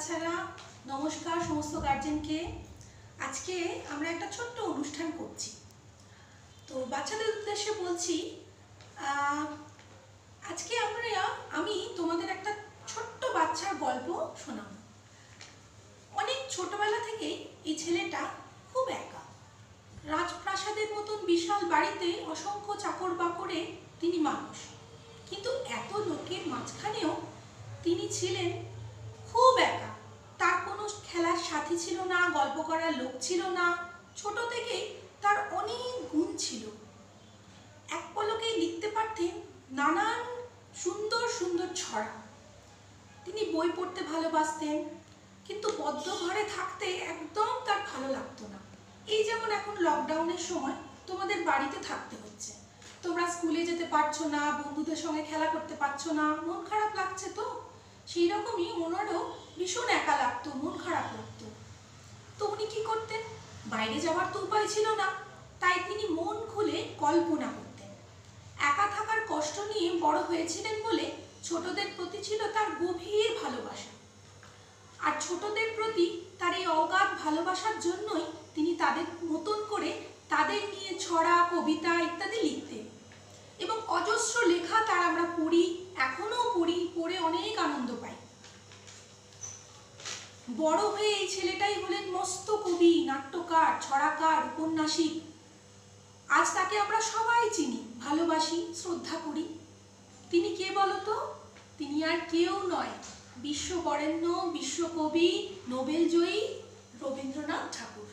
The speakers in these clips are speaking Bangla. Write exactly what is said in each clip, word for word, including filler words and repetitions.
বাচ্চারা নমস্কার সমস্ত গার্জেনকে। আজকে আমরা একটা ছোট্ট অনুষ্ঠান করছি, তো বাচ্চাদের উদ্দেশ্যে বলছি আজকে আমরা আমি তোমাদের একটা ছোট্ট বাচ্চার গল্প শোনাবো। অনেক ছোটবেলা থেকেই এই ছেলেটা খুব একা। রাজপ্রাসাদের মতন বিশাল বাড়িতে অসংখ্য চাকর বাকরে তিনি মানুষ, কিন্তু এত লোকের মাঝখানেও তিনি ছিলেন খুব একা। তার কোনো খেলার সাথী ছিল না, গল্প করার লোক ছিল না। ছোট থেকেই তার অনেক গুণ ছিল। এক পলকেই লিখতে পারতেন নানান সুন্দর সুন্দর ছড়া। তিনি বই পড়তে ভালোবাসতেন, কিন্তু বদ্ধ ঘরে থাকতে একদম তার ভালো লাগতো না। এই যেমন এখন লকডাউনের সময় তোমাদের বাড়িতে থাকতে হচ্ছে, তোমরা স্কুলে যেতে পারছো না, বন্ধুদের সঙ্গে খেলা করতে পারছো না, মন খারাপ লাগছে। তো সেই রকমই ওনারও ভীষণ একা লাগতো, মন খারাপ লাগতো। তো উনি কি করতেন? বাইরে যাওয়ার তো উপায় ছিল না, তাই তিনি মন খুলে কল্পনা করতেন। একা থাকার কষ্ট নিয়ে বড় হয়েছিলেন বলে ছোটদের প্রতি ছিল তার গভীর ভালোবাসা। আর ছোটদের প্রতি তার এই অগাধ ভালোবাসার জন্যই তিনি তাদের মতন করে তাদের নিয়ে ছড়া, কবিতা ইত্যাদি লিখতেন। এবং অজস্র লেখা তার আমরা পড়ি, এখনো পড়ি, পড়ে অনেক আনন্দ পাই। বড় হয়ে এই ছেলেটাই হলেন মস্ত কবি, নাট্যকার, ছড়াকার, উপন্যাসিক। আজ তাকে আমরা সবাই চিনি, ভালোবাসি, শ্রদ্ধা করি। তিনি কে বলতো? তিনি আর কেউ নয়, বিশ্ববরেণ্য বিশ্বকবি, নোবেল জয়ী রবীন্দ্রনাথ ঠাকুর।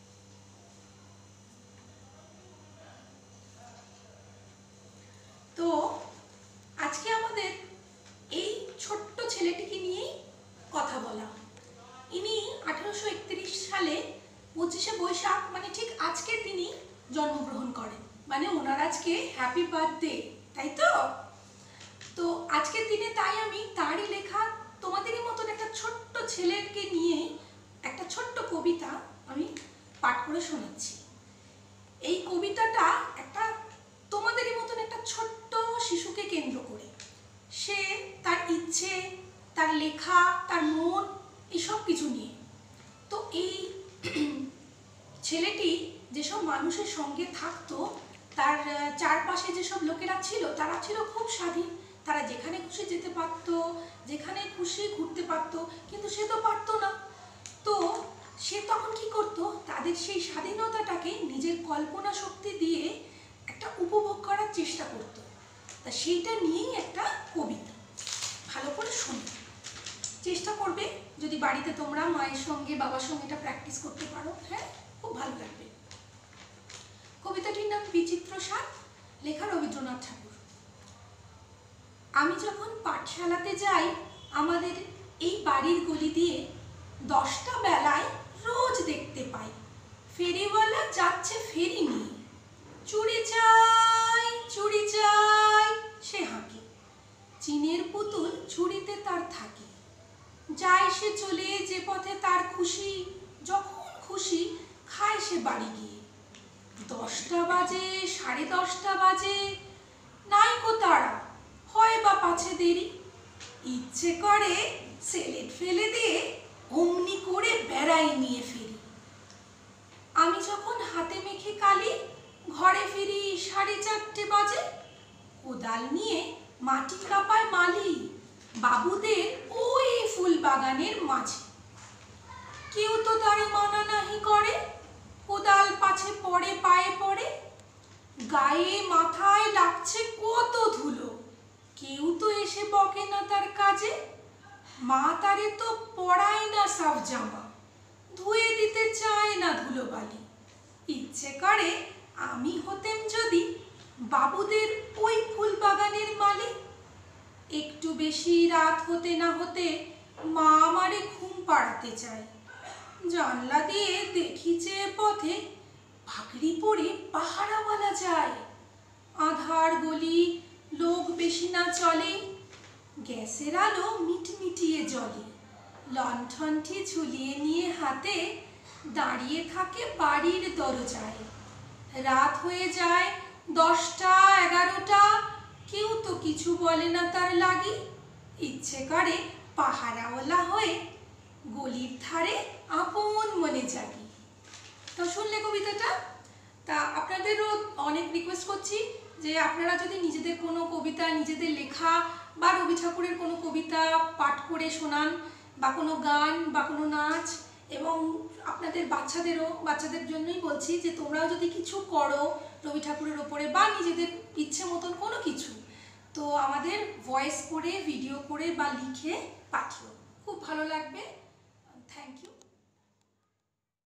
তো আজকে আমাদের এই ছোট্ট ছেলেটিকে নিয়েই কথা বলা। ইনি আঠারোশো একত্রিশ সালে পঁচিশে বৈশাখ মানে ঠিক আজকের দিনই জন্মগ্রহণ করেন। মানে ওনার আজকে হ্যাপি বার্থডে, তাই তো? তো আজকের দিনে তাই আমি তারই লেখা তোমাদেরই মতন একটা ছোট্ট ছেলেকে নিয়ে একটা ছোট্ট কবিতা আমি পাঠ করে শোনাচ্ছি। এই কবিতাটা একটা তোমাদেরই মতন একটা ছোট্ট শিশুকে কেন্দ্র করে, সে তার ইচ্ছে, তার লেখা, তার মন, এই সব কিছু নিয়ে। তো এই ছেলেটি যেসব মানুষের সঙ্গে থাকতো, তার চারপাশে যেসব লোকেরা ছিল তারা ছিল খুব স্বাধীন। তারা যেখানে খুশি যেতে পারতো, যেখানে খুশি ঘুরতে পারতো, কিন্তু সে তো পারতো না। তো সে তখন কি করতো? তাদের সেই স্বাধীনতাটাকে নিজের কল্পনা শক্তি দিয়ে একটা উপভোগ করার চেষ্টা করতো। তা সেইটা নিয়েই একটা কবিতা। ভালো করে শুনো, চেষ্টা করবে যদি বাড়িতে তোমরা মায়ের সঙ্গে বাবার সঙ্গে এটা প্র্যাকটিস করতে পারো। হ্যাঁ, খুব ভালো লাগবে। কবিতাটির নাম বিচিত্র সাত, লেখা রবীন্দ্রনাথ ঠাকুর। আমি যখন পাঠশালাতে যাই আমাদের এই বাড়ির গলি দিয়ে, দশটা বেলায় রোজ দেখতে পাই ফেরিওয়ালা যাচ্ছে ফেরি নিয়ে। চুড়ি চাই, চুড়ি চাই সে হাঁকে, চিনের পুতুল ঝুড়িতে তার থাকে। যায় সে চলে যে পথে তার খুশি, যখন খুশি খায় সে বাড়ি গিয়ে। দশটা বাজে, সাড়ে দশটা বাজে, নাইকো তারা, হয় বা পাছে দেরি। ইচ্ছে করে সেলেট ফেলে দিয়ে অমনি করে বেড়াই নিয়ে ফিরি। আমি যখন হাতে মেখে কালি ঘরে ফিরি সাড়ে চারটে বাজে। কোদাল নিয়ে মাটি কাপায় মালি বাবুদের ওই ফুল বাগানের মাঝে। কেউ তো তারে মানা নাহি করে, কোদাল পাছে পড়ে পায়ে পড়ে। গায়ে মাথায় লাগছে কত ধুলো, কেউ তো এসে বকে না তার কাজে। মা তারে তো পরায় না সাফ জামা, ধুয়ে দিতে চায় না ধুলোবালি। ইচ্ছে করে আমি হতেম যদি বাবুদের ওই ফুল বাগানের মালি। একটু বেশি রাত হতে না হতে মা আমারে ঘুম পাড়াতে চায়। জানলা দিয়ে দেখি যে পথে ভাকড়ি পরে পাহারাওয়ালা যায়। আধার গলি, লোক বেশি না চলে, গ্যাসের আলো মিটমিটিয়ে জ্বলে। লণ্ঠনটি ঝুলিয়ে নিয়ে হাতে দাঁড়িয়ে থাকে বাড়ির দরজায়। রাত হয়ে যায় দশটা, এগারোটা, কেউ তো কিছু বলে না তার লাগি। ইচ্ছে করে পাহারাওয়ালা হয়ে গলির ধারে আপন মনে জাগি। তো শুনলে কবিতাটা? তা আপনাদেরও অনেক রিকোয়েস্ট করছি যে আপনারা যদি নিজেদের কোনো কবিতা, নিজেদের লেখা বা রবি ঠাকুরের কোনো কবিতা পাঠ করে শোনান, বা কোনো গান বা কোনো নাচ, এবং আপনাদের বাচ্চাদেরও, বাচ্চাদের জন্যই বলছি যে তোমরাও যদি কিছু করো রবি ঠাকুরের ওপরে বা নিজেদের ইচ্ছে মতন কোনো কিছু, তো আমাদের ভয়েস করে, ভিডিও করে বা লিখে পাঠিও, খুব ভালো লাগবে।